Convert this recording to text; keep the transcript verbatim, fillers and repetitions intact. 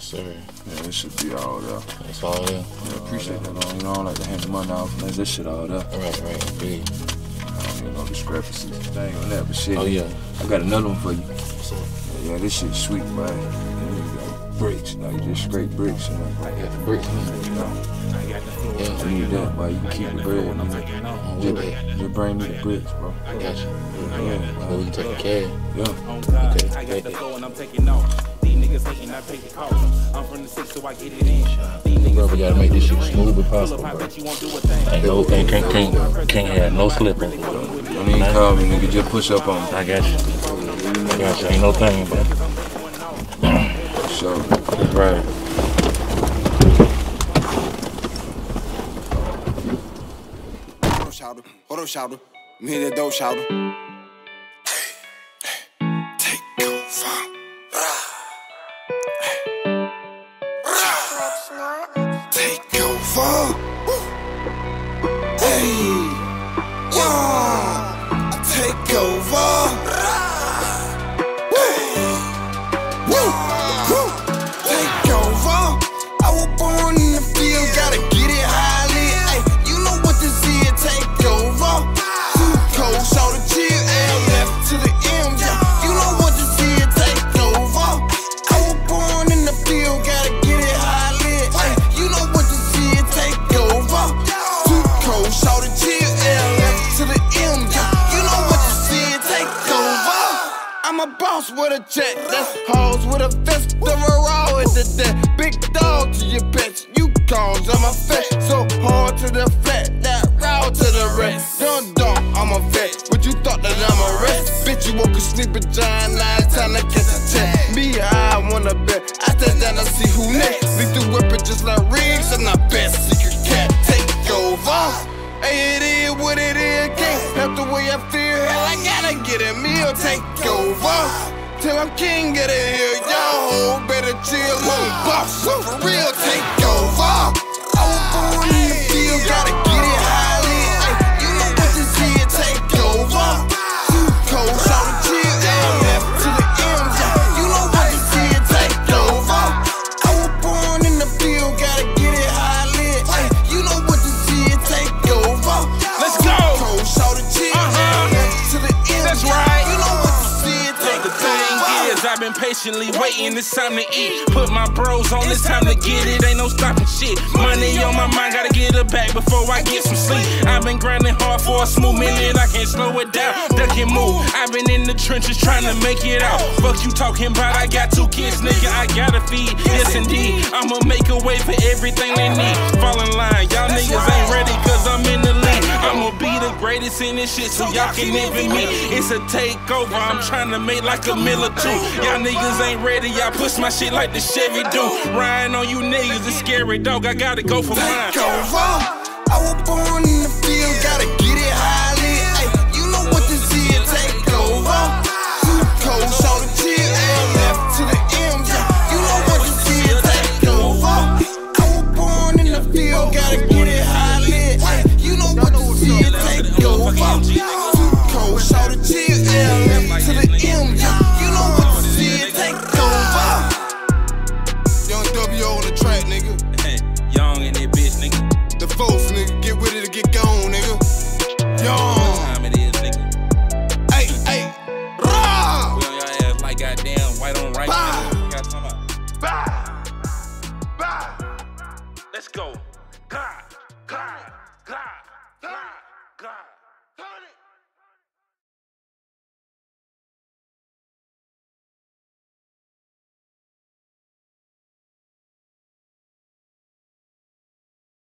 Yes, sir. Yeah, this should be all there. That's all there. Yeah, appreciate that. Though. You know, I don't like to hand the money off unless this shit all there. Right, right, big. I don't even know discrepancies. Thing on that, but shit. Oh, yeah. I got another one for you. What's up? Yeah, yeah, this shit's sweet, man. You got bricks, like just straight bricks. You know? I got the bricks, man. You know? Yeah. I need that, boy. You can keep the bread, man. I'm Just, with it. just bring me the bricks, bro. I got you. Yeah, yeah. So we can take a cab. Yeah. Okay. I got the flow and I'm taking off. These niggas hating, I take the call. I'm from the six, so I get it in. Bro, we gotta make this shit smooth as possible, bro. Ain't no, ain't, can't, can't, can't have no slip-up. Don't even call me, nigga. Just push up on me. I got you. I got you. Ain't no thing, bro. For sure. That's right. Hold up, hold up, shouter. I'm hitting that dope, shouter. Take over. Take over. Hey, yeah. Take over. Take over. I was born in the field, gotta get it highly. Ay, you know what this is, take over. Too cold, show the chill, L left to the M, yeah. You know what this is, take over. I was born in the field, gotta get it highly. Ay, you know what this is, take over. Too cold, show the chill, L left to the M, yeah. You know what this is, take over. I'm a boss with a jet, that's hoes with a vest, the raw at the death. Big dog to your pets, you cause I'm a fat. So hard to the flat, that raw to the rest. Dun dun, I'm a vet, but you thought that I'm a rest. Bitch, you woke up sleeping giant nine, time to catch a check. Me, I wanna bet, I stand down to see who next. Lethal weapon just like Riggs, and I best secret cat, take over. Hey, it is what it is, can't help the way I feel. Hell, I gotta get a meal, take over. Till I'm king of the hill, y'all better chill, little boss. For real, take over. I was born in the field, gotta get it highly. Ay, you know what this is, take over. Too cold, show the chill, L left to the M, yeah. You know what this is, take over. I was born in the field, gotta get it highly. Ay, you know what this is, take over. Let's go. Cold, show the chill, L left to the M, That's yeah. right. You know what this is, take The thing is, I've been patiently waiting, it's time to eat. Put my bros on, it's time to get it, ain't no stopping shit. Money on my mind, gotta get it back before I get some sleep. I've been grinding hard for a smooth minute, I can't slow it down, duck and move. I've been in the trenches trying to make it out. Fuck you talking about, I got two kids, nigga, I gotta feed. Yes indeed, I'ma make a way for everything they need. Fall in line, y'all niggas ain't ready cause I'm in the lead. I'ma be the greatest in this shit so y'all can envy me. It's a takeover, I'm trying to make like a mill or two. Y'all niggas ain't ready, y'all push my shit like the Chevy do. Riding on you niggas, it's scary, dog, I gotta go for mine. Take over. I was born in the field, gotta get it highly. Ay, you know what this is, take over. Too cold, show the chill, L left to the M, yeah. You know what this is, take over. I was born in the field, gotta get it highly. Ay, you know what this is, take over. Too cold, show the chill, L left to the M, yeah. You know what this is, take over. Young W on the track, nigga. Young in that bitch, nigga. The folks, nigga, get with it to get gone, nigga. Young. Time it is, nigga. Hey, hey, raw. We on y'all ass like goddamn white on right. Nigga. Got some out. Bah, bah. Let's go. God, God, God, God, God. Turn it.